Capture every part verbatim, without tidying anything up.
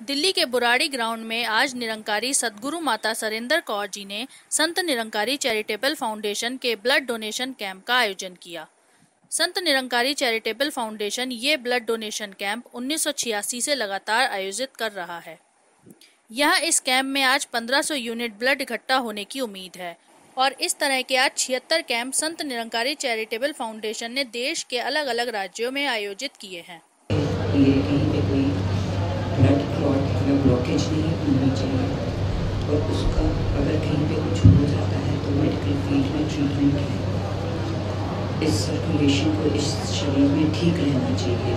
दिल्ली के बुराड़ी ग्राउंड में आज निरंकारी सद्गुरु माता सरेंद्र कौर जी ने संत निरंकारी चैरिटेबल फाउंडेशन के ब्लड डोनेशन कैंप का आयोजन किया। संत निरंकारी चैरिटेबल फाउंडेशन ये ब्लड डोनेशन कैंप उन्नीस सौ छियासी से लगातार आयोजित कर रहा है। यहाँ इस कैंप में आज पंद्रह सौ यूनिट ब्लड इकट्ठा होने की उम्मीद है और इस तरह के आज छिहत्तर कैंप संत निरंकारी चैरिटेबल फाउंडेशन ने देश के अलग अलग राज्यों में आयोजित किए हैं। ब्लड क्लॉट या ब्लॉकेज नहीं होनी चाहिए और उसका अगर कहीं पे कुछ हो जाता है तो मेडिकल फील्ड में ट्रीटमेंट है। इस सर्कुलेशन को इस शरीर में ठीक रहना चाहिए।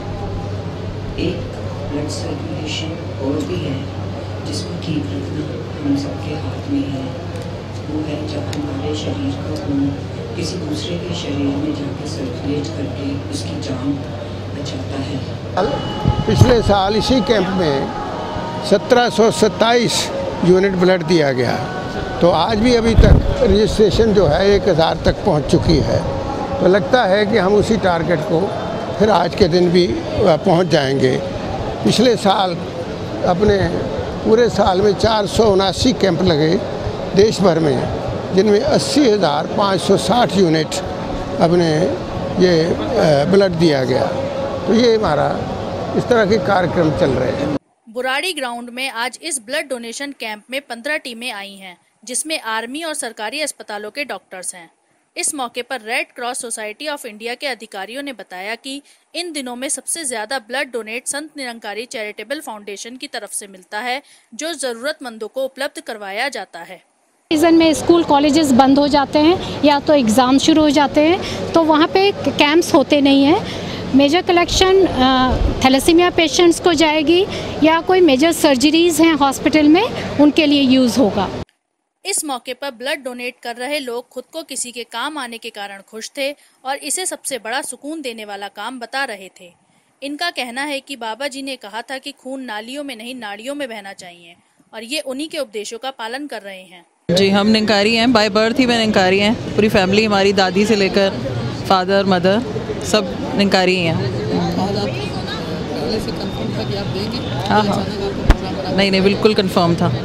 एक ब्लड सर्कुलेशन और भी है जिसको ठीक रखना हम सबके हाथ में है। वो है जब हमारे शरीर का खून किसी दूसरे के शरीर में जाकर सर्कुलेट करके उसकी जान बचाता है। पिछले साल इसी कैंप में सत्रह सौ सत्ताईस यूनिट ब्लड दिया गया, तो आज भी अभी तक रजिस्ट्रेशन जो है एक हज़ार तक पहुंच चुकी है। तो लगता है कि हम उसी टारगेट को फिर आज के दिन भी पहुंच जाएंगे। पिछले साल अपने पूरे साल में चार सौ उनासी कैंप लगे देश भर में, जिनमें अस्सी हज़ार पाँच सौ साठ यूनिट अपने ये ब्लड दिया गया। तो ये हमारा इस तरह के कार्यक्रम चल रहे हैं। बुराड़ी ग्राउंड में आज इस ब्लड डोनेशन कैंप में पंद्रह टीमें आई हैं, जिसमें आर्मी और सरकारी अस्पतालों के डॉक्टर्स हैं। इस मौके पर red cross society of India के अधिकारियों ने बताया कि इन दिनों में सबसे ज्यादा ब्लड डोनेट संत निरंकारी चैरिटेबल फाउंडेशन की तरफ से मिलता है, जो जरूरतमंदों को उपलब्ध करवाया जाता है। सीजन में स्कूल कॉलेजेस बंद हो जाते हैं या तो एग्ज़ाम शुरू हो जाते हैं, तो वहाँ पे कैंप्स होते नहीं हैं। मेजर कलेक्शन थैलेसीमिया पेशेंट्स को जाएगी या कोई मेजर सर्जरीज हैं हॉस्पिटल में, उनके लिए यूज़ होगा। इस मौके पर ब्लड डोनेट कर रहे लोग खुद को किसी के काम आने के कारण खुश थे और इसे सबसे बड़ा सुकून देने वाला काम बता रहे थे। इनका कहना है कि बाबा जी ने कहा था कि खून नालियों में नहीं नाड़ियों में बहना चाहिए और ये उन्हीं के उपदेशों का पालन कर रहे हैं। जी, हम निरंकारी हैं, बाय बर्थ ही मैं निरंकारी हैं। पूरी फैमिली हमारी, दादी से लेकर फादर मदर सब निरंकारी हैं। आज आप पहले से कंफर्म था कि आप देंगे? हाँ हाँ, नहीं नहीं बिल्कुल कंफर्म था।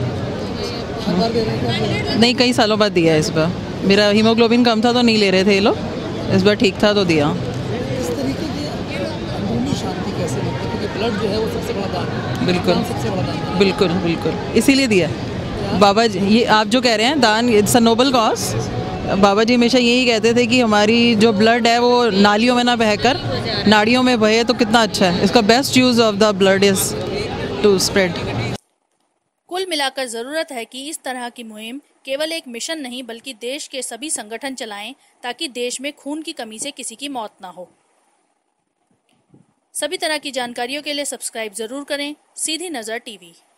हर बार दे रहे हैं? नहीं, कई सालों बाद दिया है इस बार। मेरा हीमोग्लोबिन कम था तो नहीं ले रहे थे ये लोग, इस बार ठीक था तो दिया। इस तरीके की अंदरूनी शांति कैसे लगती है, क्योंकि ब्लड जो है वो सबसे बड़ा दान है। बिल्कुल सबसे बड़ा दान, बिल्कुल बिल्कुल इसीलिए दिया बाबा जी। ये आप जो कह रहे हैं दान, it's a noble cause. Baba ji हमेशा यही कहते थे कि हमारी जो ब्लड है वो नालियों में ना बहकर नाड़ियों में बहे तो कितना अच्छा है। इसका best use of the blood is to spread. कुल मिलाकर जरूरत है कि इस तरह की मुहिम केवल एक मिशन नहीं बल्कि देश के सभी संगठन चलाएं, ताकि देश में खून की कमी से किसी की मौत ना हो। सभी तरह की जानकारियों के लिए सब्सक्राइब जरूर करें सीधी नज़र टीवी।